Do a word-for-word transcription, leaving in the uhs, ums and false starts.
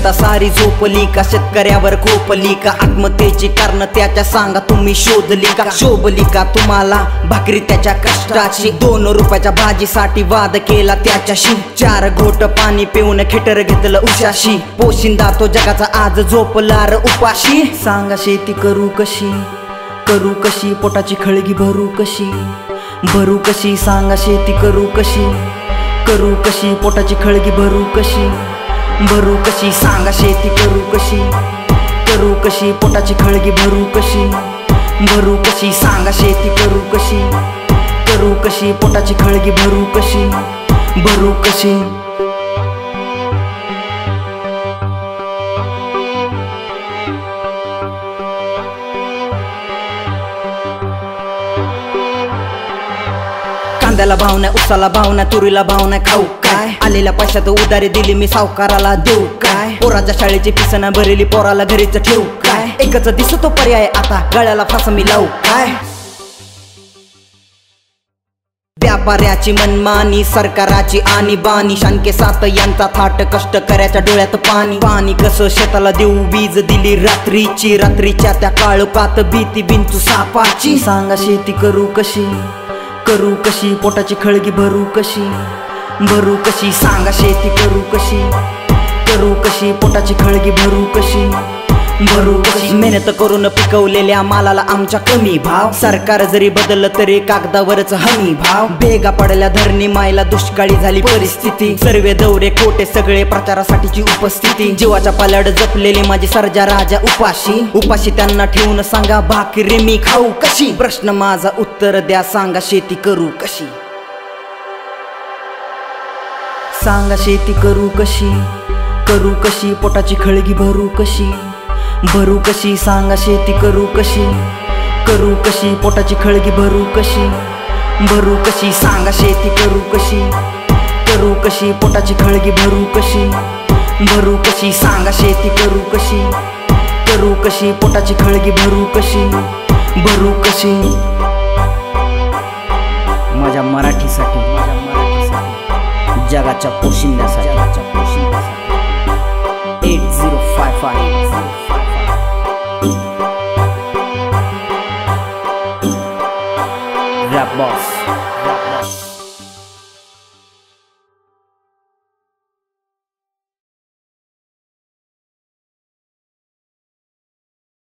जनता सारी झोपली का? शेतकऱ्यावर खोपली का? आत्महत्येची कारण त्याच्या सांगा तुम्ही शोधली का? शोभली का तुम्हाला भाकरी त्याच्या कष्टाची? दोन रुपयाच्या भाजीसाठी वाद केला त्याच्याशी. चार घोट पाणी पिऊन खिटर घेतलं उशाशी. पोशिंदा तो जगाचा आज झोपला र उपाशी. सांगा शेती करू कशी, करू कशी, पोटाची खळगी भरू कशी, भरू कशी? सांगा शेती करू कशी, करू कशी, पोटाची खळगी भरू कशी, भरू कशी? सांगा शेती करू कशी, करू कशी, पोटाची खळगी भरू कशी, भरू कशी? सांगा शेती करू कशी, करू कशी, पोटाची खळगी भरू कशी, भरू कशी? कांद्याला भाव नाही, उसाला भाव नाही, तुरीला भाव नाही, खाऊ काय? आलेल्या पैशात उधारी दिली मी सावकाराला देऊ काय? पोराच्या शाळेची फीस ना भरली, पोराला घरीच ठेवू काय? एकच दिसतो पर्याय आता, गळ्याला फास मी लावू काय? व्यापाऱ्याची मनमानी, सरकाराची आणीबाणी, शानके सात यांचा थाट, कष्टकऱ्याच्या डोळ्यात पाणी. पाणी कसं शेताला देऊ, वीज दिली रात्रीची, रात्रीच्या त्या काळोखात भीती बिंचू सापाची. सांगा शेती करू कशी, करू कशी, पोटाची खळगी भरू कशी, भरू कशी? सांगा शेती करू कशी, करू कशी, पोटाची खळगी भरू कशी, भरू कशी? मेहनत करून पिकवलेल्या मालाला आमच्या कमी भाव, सरकार जरी बदललं तरी कागदावरच हमी भाव. भेगा पडल्या धरणी मायला, दुष्काळी झाली परिस्थिती, सर्वे दौरे खोटे सगळे प्रचारासाठीची उपस्थिती. जीवाच्या पाल्याड जपलेली माझी सर्जा राजा उपाशी, उपाशी त्यांना ठेवून सांगा भाकरी मी खाऊ कशी? प्रश्न माझा उत्तर द्या, सांगा शेती करू कशी? सांगा शेती करू कशी, करू कशी, पोटाची खळगी भरू कशी, भरू कशी? सांगा शेती करू कशी, करू कशी, पोटाची खळगी भरू कशी, भरू कशी? सांगा शेती करू कशी, करू कशी, पोटाची खळगी भरू कशी, भरू कशी? सांगा शेती करू कशी, करू कशी, पोटाची खळगी भरू कशी, भरू कशी? माझ्या मराठीसाठी, माझ्या मराठीसाठी, जगाच्या पोशिंद्यासाठी, जगाच्या पोशिंद्यासाठी. Eight zero five five Rap Boss.